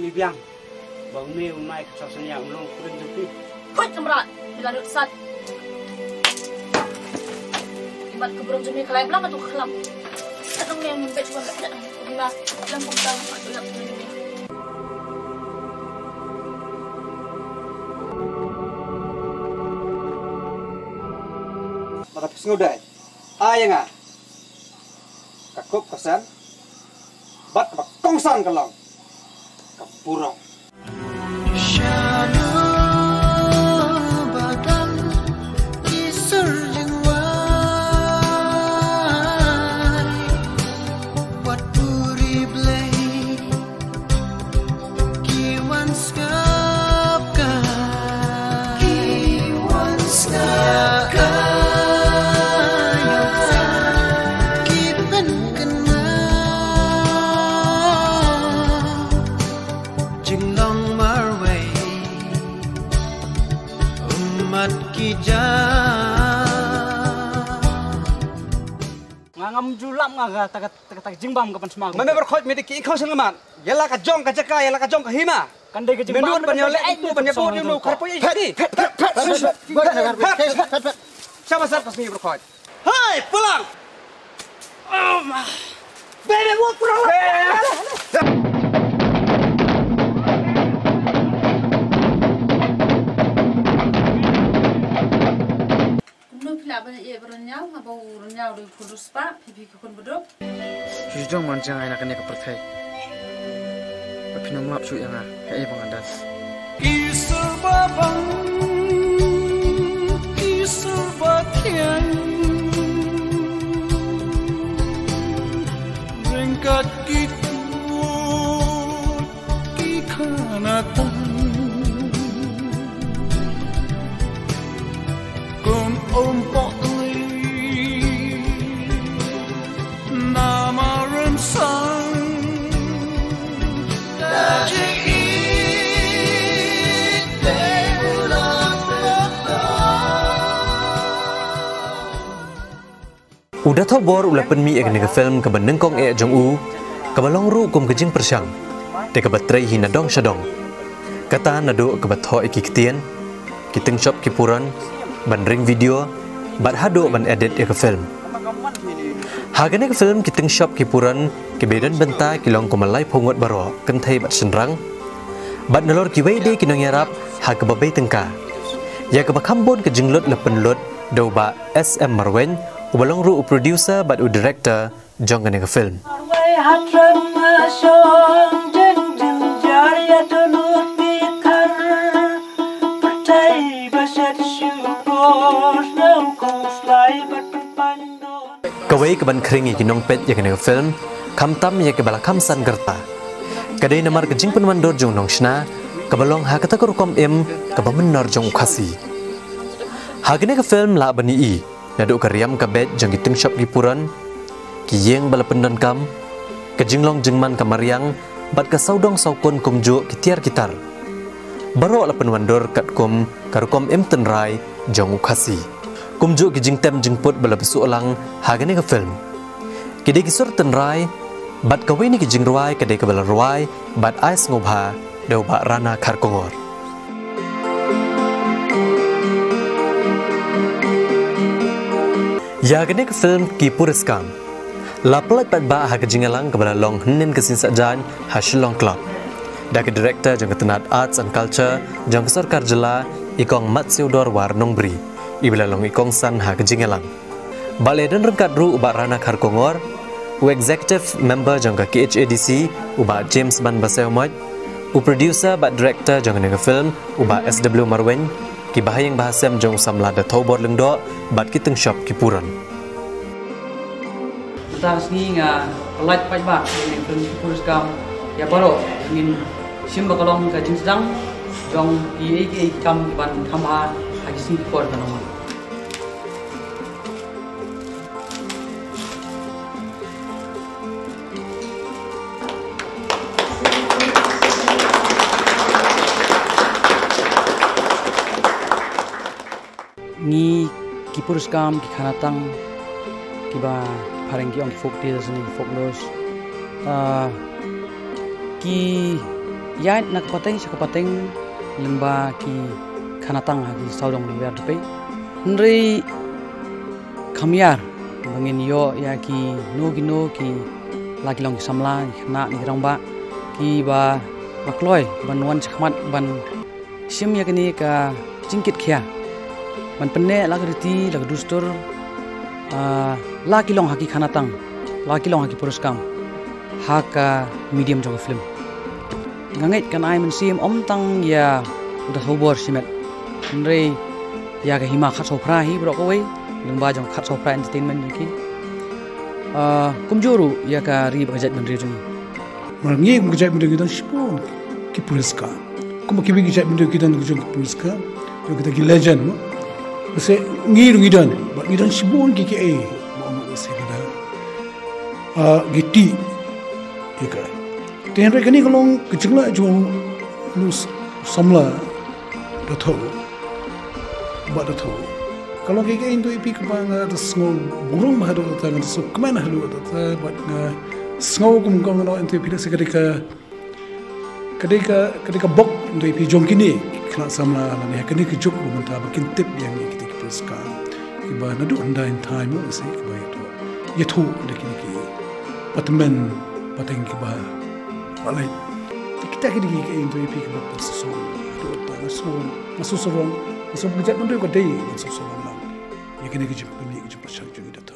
mi biang bang mi unai ka sanya ulong kuring jepi hoi kamrat bila duk sat ibat keberom jemi kelai belang tu kelam atau yang membet cuma tak bila dalam bangkang atau yang maka pesngudai ayang ah kakup kesan bat kongsan kelong kapurong ngam julam ngaga tak jingbam kapan semang mame berkhot mediki kau sengaman yala ka jong ka jaka yala ka jong ka hima kan dei ke jingbam menurut banyole itu banyapo ni nu karpo ini sama sar pas mi berkhot hai pulang oh ma bebe mo pulang bernyau, abang bernyau di Puriskam, pipi kekun beduk. Hujung mancing anak ini kepercayai. Tapi nama absu yang ah, hei pengandas. Kisah babang, kisah bakian, ringkat kikut, kikanatan. Ompok nama rensang udah tau bor ulah penmi ek nega film ke benengkong e jong u ke balong ru kum kejing persyang de ke baterai hina dong syadong kata nado ke batho iki ketien kiting shop kipuran ban ring video bat hado ban edit ke film hagane ke film kiting shop kipuran ke bedan benta kilong komalai phongot baro kenthai bat senrang bat nalor kiwei de kinong yarap ha ke babai tengka ya ke bakambon ke jinglot lepenlot do ba SM Marwen ubalong ru producer bat u director jongane ke film kawai ke ban keringi kinong pet ya kena film kamtam ya ke bala kamsan gerta kadai namar ke jingpun mandor jong nong shna ke balong ha kata ko kom em ke bamenor jong khasi ha kene ke film la bani i nadu ke riam ke bet jong giting shop gipuran ki yeng bala pendan kam ke jinglong jingman kamariang bat ke saudong saukon kumjo kitiar kitar baro la penwandor kat kom karukom em tenrai jong khasi kumjo ki jingtem jingput bala besu ulang hagane ke film kide kisur tenrai bat kawini ki jingruai kade ke bala ruai bat ais ngobha do ba rana kharkongor ya gane ke film ki Puriskam la pelat bat ba ha ke jingalang ke bala long hnen ke sin sajan ha shillong club da ke director jong tenat arts and culture jong sarkar jela ikong mat seudor war nongbri ibla long ikong san ha kejingelang baleden rengkat ru uba rana kharkongor u executive member jangka KHADC uba James Ban Baseomot u producer ba director jang nega film uba SW Marwen ki bahayang bahasam jong samla da thobor lengdo bat kiteng shop kipuran tas ni nga light pai ba ni film Puriskam ya baro ingin sim bakalong ka jinsdang jong ki kam ban khamha hajisi por kanoma ni ki Puriskam ki khanatang ki ba pareng ki on folk days ni folk los ki ya nak pateng lengba ki kanatang hagi saudong lengba depe nri khamyar bangin yo ya ki no ki lagi long samla na ni rongba ki ba bakloi ban wan chakmat ban sim ya kini ka jingkit khia ban penne lag riti lag dustur lagi long hagi kanatang lagi long hagi Puriskam haka medium jong film ngangit kan ai men sim om tang ya udah hobor simet nre ya ga hima khat sopra hi bro ko wei lengba jong khat sopra entertainment ki kumjuru ya ka ri bajat men ri jung Marngi mengejap benda kita sepun ki Puriskam. Kuma ki mengejap benda kita nak jung ki Puriskam. Yo kita ki legend. Mase ngidan, ba ngidan sepun ki Ba ma se kada. Giti. Ika. Ten re kani kalong kecingla jung lu samla datho. Ba datho. Kalau kita itu ipi kepala ada semua burung mahadu datang ada semua kemana halu datang buat semua kumkong no itu ipi ketika bok itu ipi jom kini kena samla lani kini kejuk mentah makin tip yang kita Puriskam kiba nadu anda in time sih kiba itu dekini ki patmen pateng kiba balai kita kini itu ipi kiba sesuatu itu tak sesuatu masuk sorong masuk kerja pun tu kau day masuk sorong. Yang kini kita pergi pasang juga.